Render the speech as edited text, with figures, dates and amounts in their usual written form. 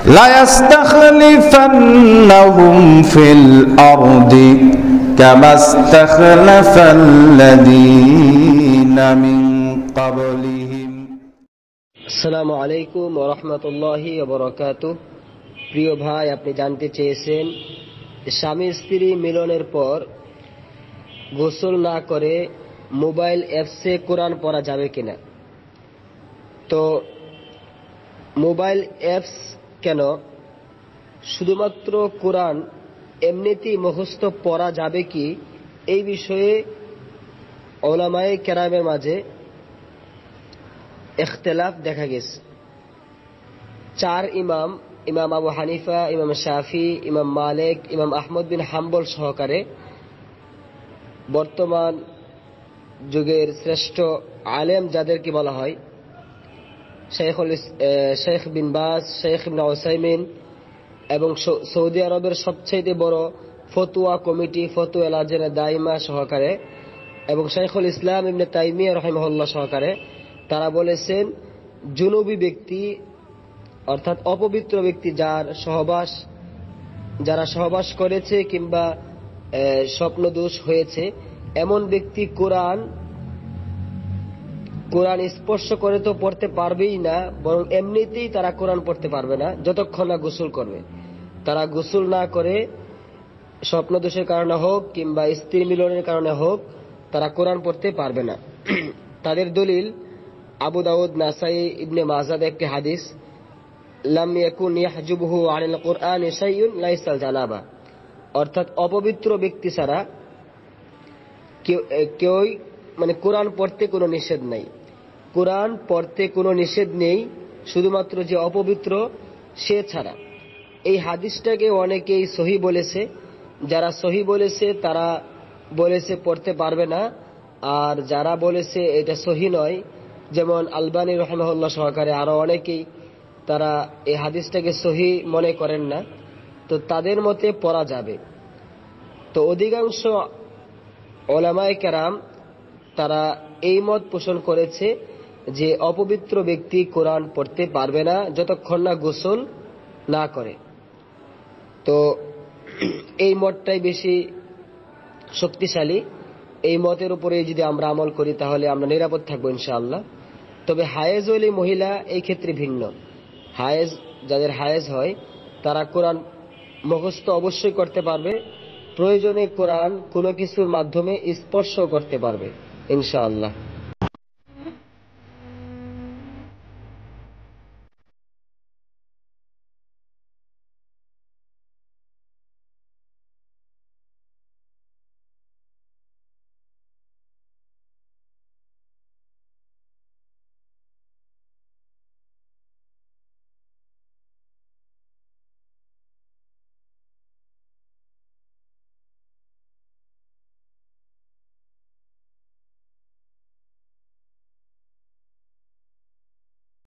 লায়াস্তাখলিফান্নাহুম feel আরদি কামা ইস্তাখলাফাল্লাযীনা মিন ক্বাবলিহিম। আসসালামু আলাইকুম ওয়া রাহমাতুল্লাহি ওয়া বারাকাতুহু। প্রিয় ভাই, আপনি জানতে চেয়েছেন স্বামী স্ত্রী মিলনের পর গোসল না করে মোবাইল অ্যাপসে কোরআন পড়া যাবে কিনা। তো মোবাইল অ্যাপস কেন, শুধুমাত্র কোরআন এমনিতেই মুখস্থ পড়া যাবে কি, এই বিষয়ে উলামায়ে কেরামের মাঝে ইখতিলাফ দেখা গেছে। চার ইমাম, ইমাম আবু হানিফা, ইমাম শাফি, ইমাম মালিক, ইমাম আহমদ বিন হাম্বল সহকারে বর্তমান যুগের শ্রেষ্ঠ আলেম যাদেরকে বলা হয়, শেখ বিন বাজ, শেখ ইবনে উসাইমিন এবং সৌদি আরবের সবচেয়ে বড় ফতোয়া কমিটি ফতোয়া লাজনা দাইমা সহকারে এবং শাইখুল ইসলাম ইবনে তাইমিয়া রাহিমাহুল্লাহ সহকারে তারা বলেছেন, জুনুবী ব্যক্তি অর্থাৎ অপবিত্র ব্যক্তি যারা সহবাস করেছে কিংবা স্বপ্নদোষ হয়েছে, এমন ব্যক্তি কোরআন স্পর্শ করে তো পড়তে পারবেই না, বরং এমনিতেই তারা কোরআন পড়তে পারবে না যতক্ষণ না গোসল করবে। তারা গোসল না করে স্বপ্নদোষের কারণে হোক কিংবা স্ত্রী মিলনের কারণে হোক, তারা কোরআন পড়তে পারবে না। তাদের দলিল আবু দাউদ, নাসাই, ইবনে মাজাহ একটি হাদিস, লাম ইয়াকুন ইয়াহজুবুহু আনিল কুরআনি শাইউন লাইসাল জানাবা, অর্থাৎ অপবিত্র ব্যক্তি ছাড়া কেউই কোরআন পড়তে কোনো নিষেধ নাই। কোরআন পড়তে কোনো নিষেধ নেই, শুধুমাত্র যে অপবিত্র সে ছাড়া। এই হাদিসটাকে অনেকেই সহি বলেছে। যারা সহি বলেছে তারা বলেছে পড়তে পারবে না, আর যারা বলেছে এটা সহি নয়, যেমন আলবানী রাহিমাহুল্লাহ সহকারে আরো অনেকেই, তারা এই হাদিসটাকে সহি মনে করেন না। তো তাদের মতে পড়া যাবে। তো অধিকাংশ উলামায়ে কেরাম তারা এই মত পোষণ করেছে যে অপবিত্র ব্যক্তি কোরআন পড়তে পারবে না যতক্ষণ না গোসল না করে। তো এই মতটাই বেশি শক্তিশালী। এই মতের উপরে যদি আমরা আমল করি তাহলে আমরা নিরাপদ থাকবো ইনশাআল্লাহ। তবে হায়েজ হলে মহিলা এই ক্ষেত্রে ভিন্ন। যাদের হায়েজ হয় তারা কোরআন মুখস্থ অবশ্যই করতে পারবে, প্রয়োজনে কোরআন কোনো কিছুর মাধ্যমে স্পর্শ করতে পারবে ইনশাআল্লাহ।